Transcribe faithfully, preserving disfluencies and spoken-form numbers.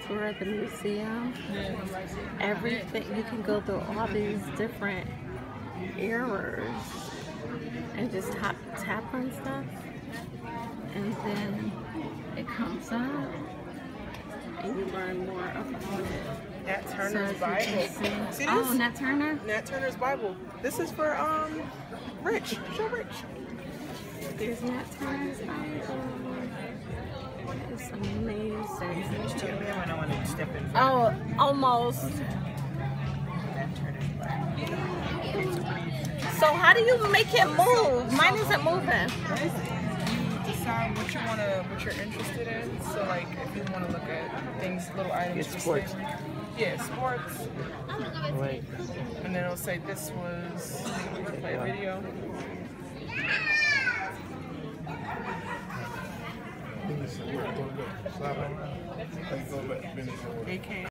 tour of the museum. Everything, you can go through all these different eras and just tap, tap on stuff, and then it comes up and you learn more about it. Nat Turner's so Bible. See. See this? Oh, Nat Turner? Nat Turner's Bible. This is for um Rich. Show Rich. There's Nat Turner's Bible. It's amazing. Oh, almost. So how do you make it move? Mine isn't moving. You decide what you want to, what you're interested in. So like, if you want to look at things, little items. It's sports. Slavery. Yeah, sports. Right. And then it'll say this was play a video. They can't.